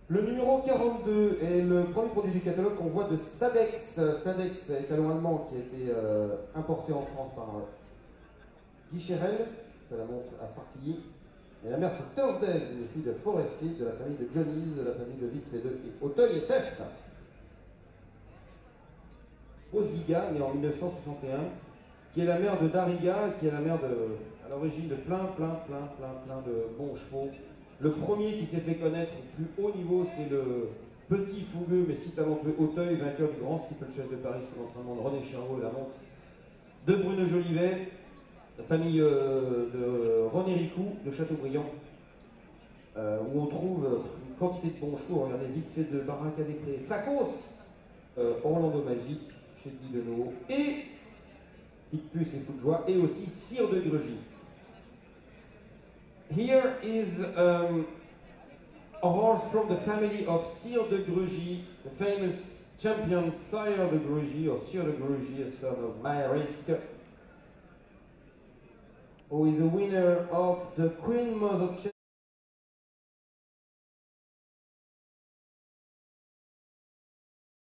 Le numéro 42 est le premier produit du catalogue qu'on voit de Sadex. Sadex est un allemand qui a été importé en France par Guy Cherel, c'est la montre à Sartilly. Et la mère c'est Thursdays, une fille de Forestier, de la famille de Johnny's, de la famille de Wittfeder et Auteuil et Seft. Oziga, née en 1961, qui est la mère de Dariga, qui est la mère à l'origine de plein de bons chevaux. Le premier qui s'est fait connaître au plus haut niveau, c'est le petit, fougueux, mais si talentueux Auteuil, vainqueur du grand steeplechase de Paris sous l'entraînement de René Charot et la montre de Bruno Jolivet, la famille de René Ricou de Châteaubriand, où on trouve une quantité de bons chevaux. Regardez, vite fait de Baraka des Prés, Facos, Orlando Magique, chez Guy Denot, et Picpus et Fou de Joie, et aussi Sire de Grugy. Here is a horse from the family of Sire de Grugy, the famous champion Sire de Grugy, or Sire de Grugy, a son of Maerisk, who is a winner of the Queen Mother